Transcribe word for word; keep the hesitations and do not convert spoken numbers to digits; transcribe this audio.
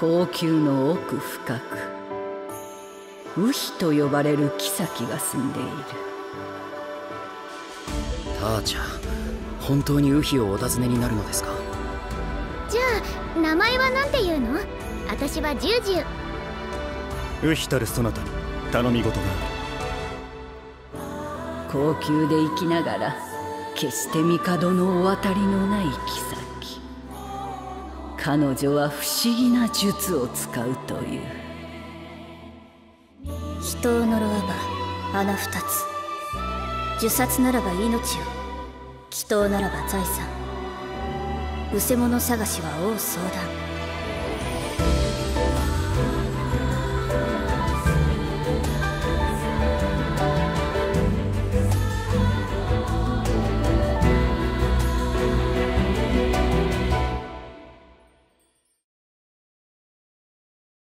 後宮の奥深く、ウヒと呼ばれる妃が住んでいる。 ターちゃん、本当にウヒをお尋ねになるのですか？ じゃあ名前は何て言うの？私はジュージュー。 ウヒたるそなたに頼み事がある。後宮で生きながら決して帝のお渡りのない妃。彼女は不思議な術を使うという。 人を呪わば穴二つ、呪殺ならば命を、祈祷ならば財産、うせ者探しは王相談。